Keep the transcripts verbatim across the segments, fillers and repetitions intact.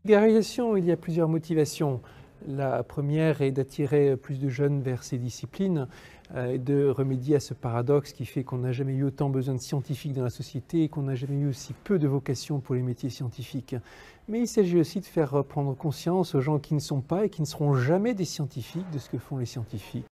Vulgarisation, il y a plusieurs motivations. La première est d'attirer plus de jeunes vers ces disciplines, euh, de remédier à ce paradoxe qui fait qu'on n'a jamais eu autant besoin de scientifiques dans la société et qu'on n'a jamais eu aussi peu de vocation pour les métiers scientifiques. Mais il s'agit aussi de faire prendre conscience aux gens qui ne sont pas et qui ne seront jamais des scientifiques de ce que font les scientifiques.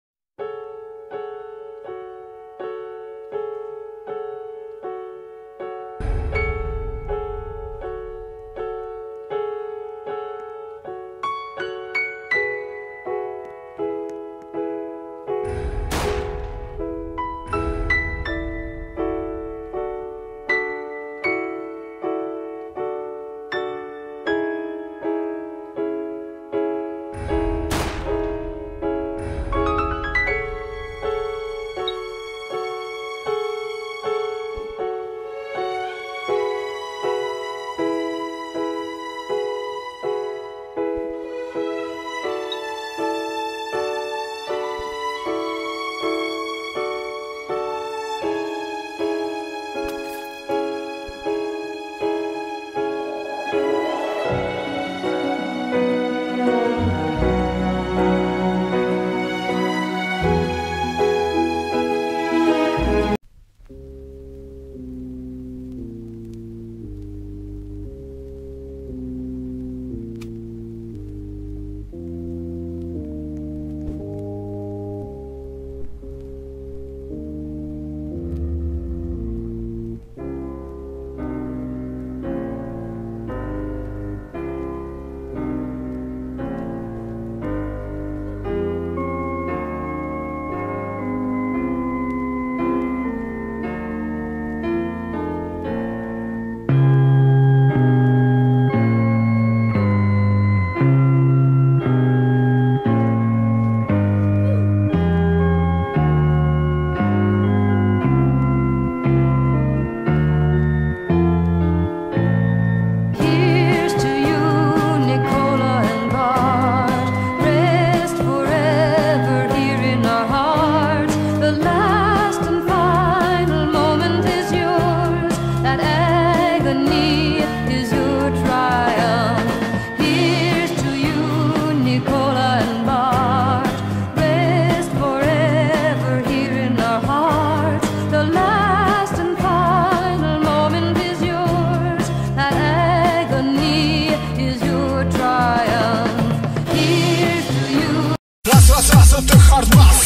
Raz, raz, raz, to hard mass.